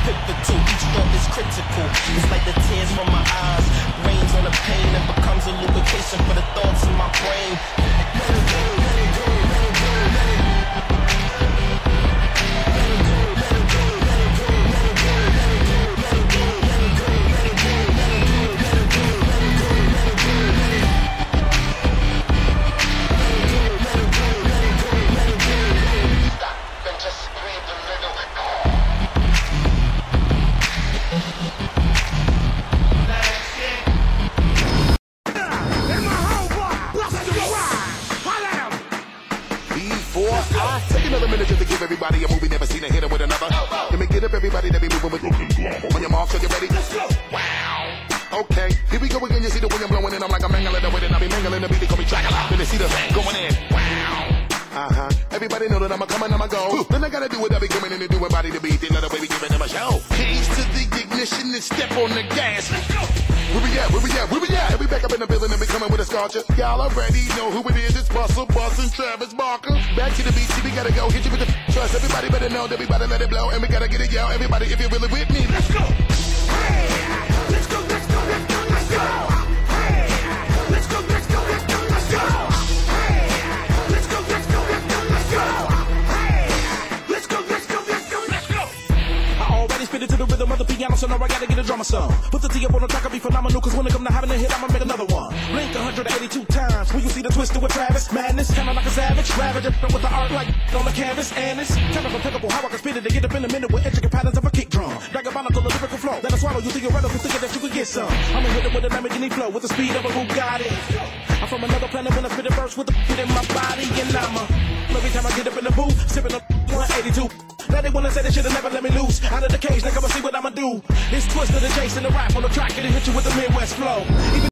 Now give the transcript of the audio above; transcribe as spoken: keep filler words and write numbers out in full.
pivotal, each thought is critical. It's like the tears from my eyes, rains on the pain and becomes a lubrication for the thoughts in my brain. Let it go, let it go, let it go, let it go. Everybody a movie, never seen a hitter with another. Let me get up everybody that be moving with on your mark, so you ready? Let's go. Wow. Okay, here we go again. You see the wind blowing in. I'm like a mangling the wind and I be mangling the beat. They call me Dracula. Then they see the going in. Wow. Uh-huh. Everybody know that I'm a coming, I'm a go. Then I gotta do what I be coming in and doing body to beat. They love the way we giving them a show. Keys to the ignition and step on the gas. Let's go. Where we at? Where we at? Where we at? And we back up in the building and we coming with a scorcher. Y'all already know who it is. It's Bustle, Bus, and Travis Barker. Back to the beat, see we gotta go. Hit you with the trust. Everybody better know that we better let it blow. And we gotta get it, yo. Everybody, if you're really with me, let's go. Hey, let's go, let's go, let's go, let's go. Hey, let's go, let's go, let's go, let's go. Hey, let's go, let's go, let's go, let's go. Hey, let's go, let's go, let's go, let's go. I already spit it to the rhythm of the piano, so now I gotta get a drummer song. Put the T up on the track, I'll be phenomenal, cause when it come to having a hit, I'ma make another one. Blink one hundred eighty-two times, when you see the twister with Travis. Madness, kinda like a savage, ravage, with the art like on the canvas. And it's kind of impeccable how I can spit it to get up in a minute with intricate patterns of a kick drum. Diabolical, lyrical flow, then I swallow you theoretical, thinking that you could get some. I'ma hit it with a Lamborghini flow, with the speed of a Bugatti. I'm from another planet when I spit a verse with the beat in my body. And I'm a, every time I get up in the booth, sipping a one eighty-two. Now they wanna say they should've never let me loose. Out of the cage, now come and see what I'ma do. It's Twister, the Jason, the rap on the track, and it hit you with the Midwest flow. Even